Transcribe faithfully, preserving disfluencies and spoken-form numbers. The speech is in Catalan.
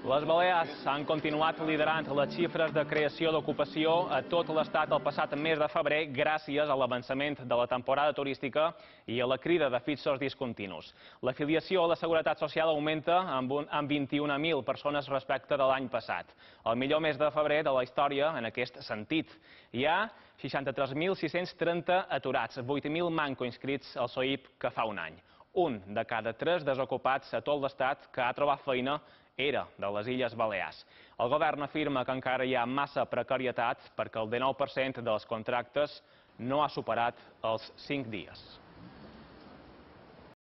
Les Balears han continuat liderant les xifres de creació d'ocupació a tot l'estat el passat mes de febrer gràcies a l'avançament de la temporada turística i a la crida de fixos discontinus. L'afiliació a la Seguretat Social augmenta amb, un, amb vint-i-un mil persones respecte de l'any passat. El millor mes de febrer de la història en aquest sentit. Hi ha seixanta-tres mil sis-cents trenta aturats, vuit mil manco inscrits al S O I P que fa un any. Un de cada tres desocupats a tot l'estat que ha trobat feina era de les Illes Balears. El govern afirma que encara hi ha massa precarietat perquè el dinou per cent dels contractes no ha superat els cinc dies.